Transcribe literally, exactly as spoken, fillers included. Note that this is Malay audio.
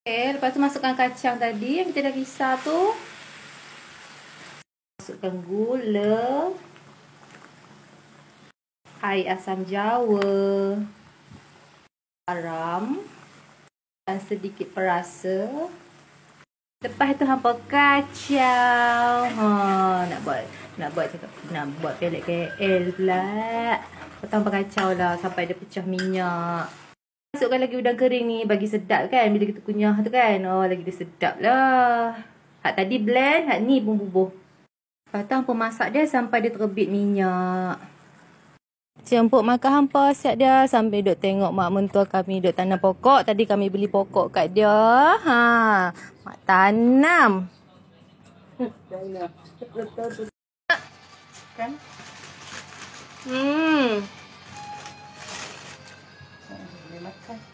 Okay, lepas tu masukkan kacang tadi yang kita dah kisar tu. Masukkan gula, air asam jawa, garam dan sedikit perasa. Lepas tu hampa kacau. Ha, nak buat nak buat cakap nak buat pelet K L pula. Lepas hampa kacau lah sampai dia pecah minyak. Masukkan lagi udang kering ni bagi sedap kan bila kita kunyah tu kan. Oh, lagi dia sedap lah. Hak tadi blend, hak ni pun bubuh. Lepas tu hampa masak dia sampai dia terbit minyak. Cempuk makan hampa siap dia sambil duk tengok mak mentua kami duk tanam pokok. Tadi kami beli pokok kat dia. Ha, mak tanam. Kan? Hmm. Boleh makan.